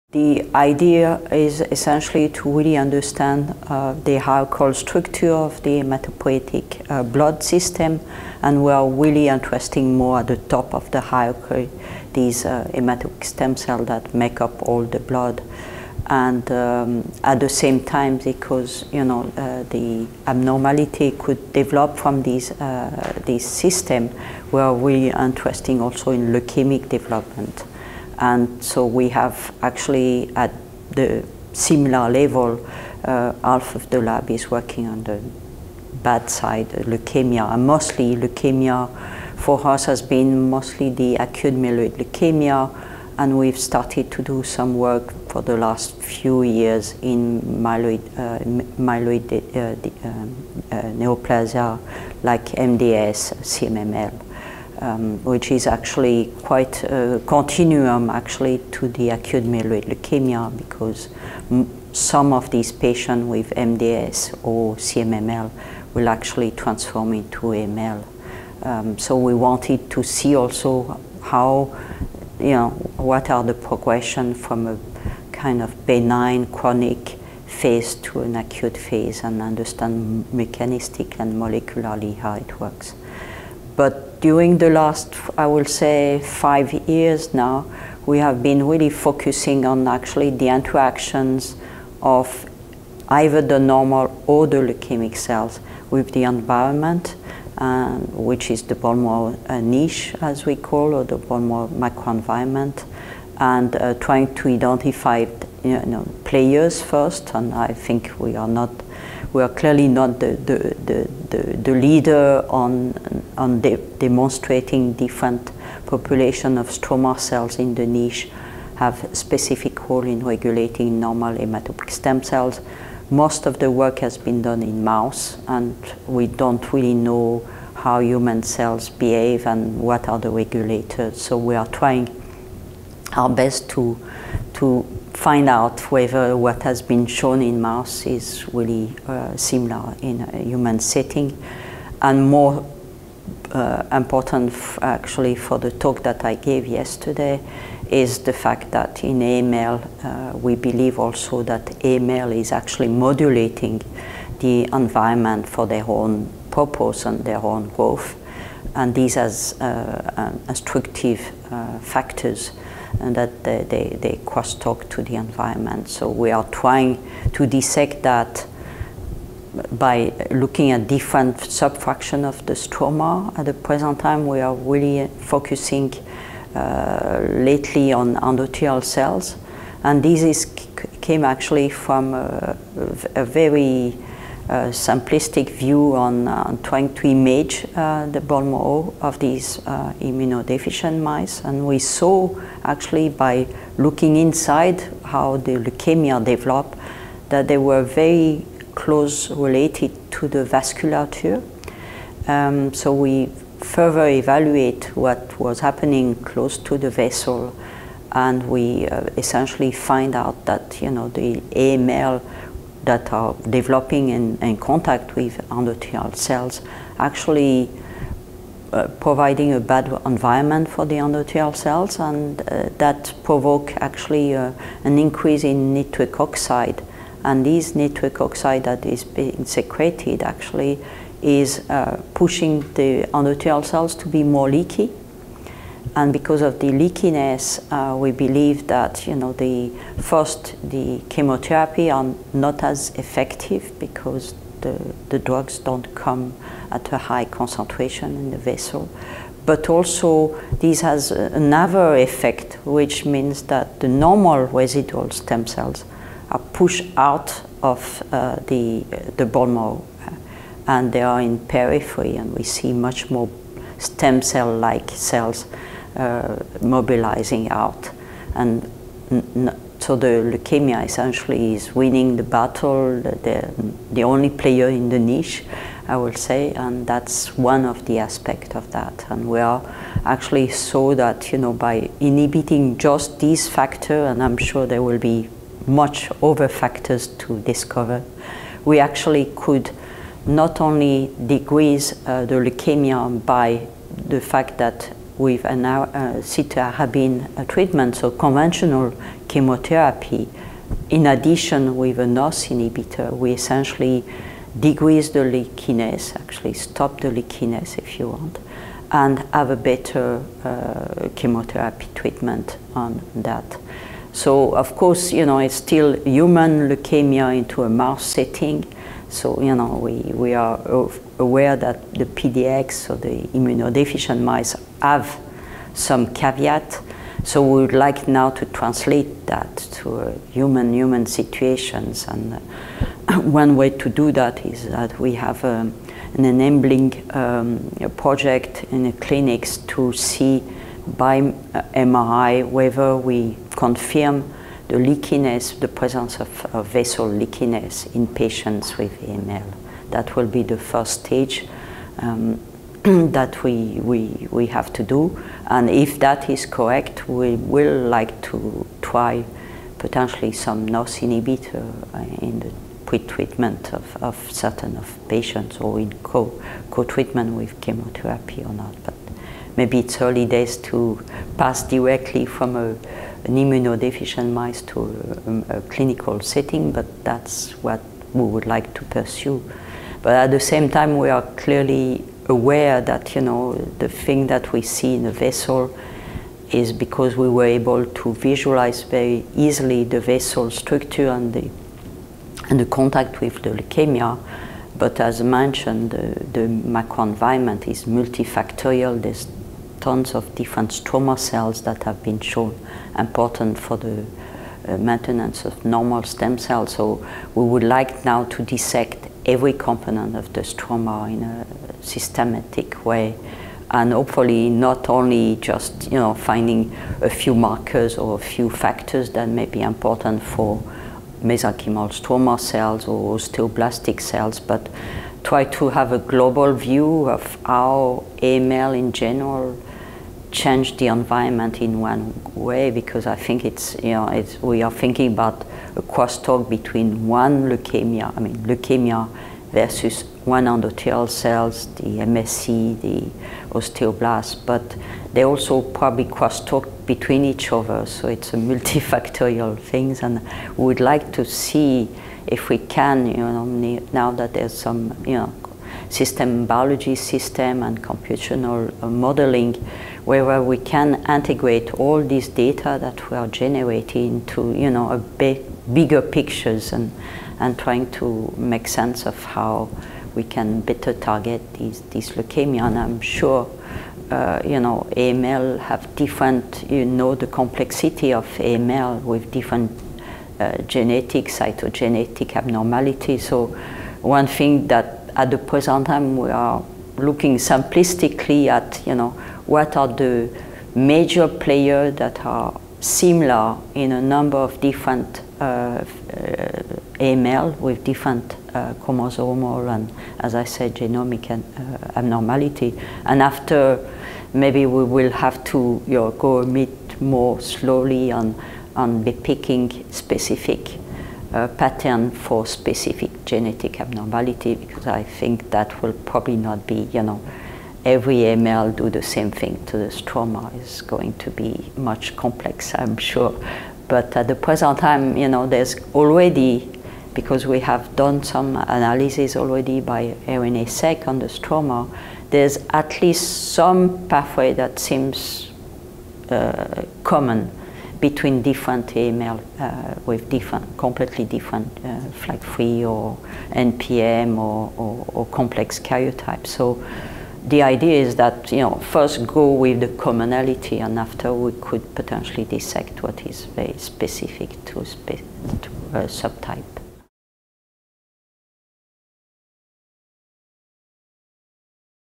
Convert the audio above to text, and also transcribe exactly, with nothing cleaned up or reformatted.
The idea is essentially to really understand uh, the hierarchical structure of the hematopoietic uh, blood system, and we are really interested more at the top of the hierarchy, these uh, hematopoietic stem cells that make up all the blood. And um, at the same time, because you know uh, the abnormality could develop from these uh, this system, we are really interested also in leukemic development. And so we have actually at the similar level, uh, half of the lab is working on the bad side, leukemia, and mostly leukemia for us has been mostly the acute myeloid leukemia, and we've started to do some work for the last few years in myeloid, uh, myeloid uh, um, uh, neoplasia like M D S, C M M L. Um, which is actually quite a continuum actually to the acute myeloid leukemia, because m some of these patients with M D S or C M M L will actually transform into A M L. Um, so we wanted to see also how, you know, what are the progression from a kind of benign chronic phase to an acute phase, and understand mechanistic and molecularly how it works. But during the last, I will say, five years now, we have been really focusing on actually the interactions of either the normal or the leukemic cells with the environment, uh, which is the bone marrow uh, niche, as we call, or the bone marrow microenvironment, and uh, trying to identify, you know, players first. And I think we are not. We are clearly not the, the, the, the, the leader on, on de demonstrating different population of stroma cells in the niche have specific role in regulating normal hematopoietic stem cells. Most of the work has been done in mouse, and we don't really know how human cells behave and what are the regulators. So we are trying our best to, to find out whether what has been shown in mouse is really uh, similar in a human setting. And more uh, important f actually for the talk that I gave yesterday is the fact that in A M L uh, we believe also that A M L is actually modulating the environment for their own purpose and their own growth, and these as uh, instructive uh, factors, and that they, they, they crosstalk to the environment. So we are trying to dissect that by looking at different subfractions of the stroma. At the present time, we are really focusing uh, lately on endothelial cells, and this is, came actually from a, a very Uh, simplistic view on uh, trying to image uh, the bone marrow of these uh, immunodeficient mice, and we saw actually by looking inside how the leukemia developed that they were very close related to the vasculature. Um, so we further evaluate what was happening close to the vessel, and we uh, essentially find out that, you know, the A M L that are developing in, in contact with endothelial cells actually uh, providing a bad environment for the endothelial cells, and uh, that provoke actually uh, an increase in nitric oxide, and this nitric oxide that is being secreted actually is uh, pushing the endothelial cells to be more leaky. And because of the leakiness, uh, we believe that, you know, the first the chemotherapy are not as effective because the, the drugs don't come at a high concentration in the vessel. But also this has another effect, which means that the normal residual stem cells are pushed out of uh, the, the bone marrow, and they are in periphery, and we see much more stem cell-like cells Uh, mobilizing out, and n so the leukemia essentially is winning the battle, the, the only player in the niche, I will say, and that's one of the aspects of that. And we are actually saw that, you know, by inhibiting just this factor, and I'm sure there will be much other factors to discover, we actually could not only decrease uh, the leukemia by the fact that with an uh, cytarabine uh, treatment, so conventional chemotherapy, in addition with a N O S inhibitor, we essentially decrease the leakiness, actually stop the leakiness if you want, and have a better uh, chemotherapy treatment on that. So of course, you know, it's still human leukemia into a mouse setting. So, you know, we, we are aware that the P D X, so the immunodeficient mice, have some caveat. So we would like now to translate that to uh, human human situations. And uh, one way to do that is that we have um, an enabling um, project in the clinics to see by M R I whether we confirm the leakiness, the presence of, of vessel leakiness in patients with A M L. That will be the first stage um, that we, we, we have to do. And if that is correct, we will like to try potentially some N O S inhibitor in the pre-treatment of, of certain of patients, or in co, co-treatment with chemotherapy or not. But maybe it's early days to pass directly from a an immunodeficient mice to a, a clinical setting, but that's what we would like to pursue. But at the same time, we are clearly aware that, you know, the thing that we see in the vessel is because we were able to visualize very easily the vessel structure and the, and the contact with the leukemia. But as mentioned, the, the microenvironment is multifactorial. There's tons of different stroma cells that have been shown important for the uh, maintenance of normal stem cells. So we would like now to dissect every component of the stroma in a systematic way, and hopefully not only just, you know, finding a few markers or a few factors that may be important for mesenchymal stroma cells or osteoblastic cells, but try to have a global view of how A M L in general change the environment in one way, because I think it's, you know, it's, we are thinking about a crosstalk between one leukemia, I mean leukemia versus one endothelial cells, the M S C, the osteoblast, but they also probably crosstalk between each other, so it's a multifactorial things, and we would like to see if we can, you know, now that there's some, you know, system biology system and computational uh, modeling, where we can integrate all these data that we are generating into, you know, a big, bigger pictures, and and trying to make sense of how we can better target these these leukemia. And I'm sure, uh, you know, A M L have different, you know, the complexity of A M L with different uh, genetic, cytogenetic abnormalities. So one thing that at the present time we are looking simplistically at, you know, what are the major players that are similar in a number of different uh, uh, A M L with different uh, chromosomal and, as I said, genomic and, uh, abnormality. And after, maybe we will have to, you know, go a bit more slowly on, on picking specific uh, pattern for specific genetic abnormality, because I think that will probably not be, you know, every A M L do the same thing to the stroma. Is going to be much complex, I'm sure. But at the present time, you know, there's already, because we have done some analysis already by R N A-seq on the stroma, there's at least some pathway that seems uh, common between different A M L uh, with different, completely different uh, flag three or N P M or, or, or complex karyotypes. So the idea is that, you know, first go with the commonality, and after we could potentially dissect what is very specific to, spe to a subtype.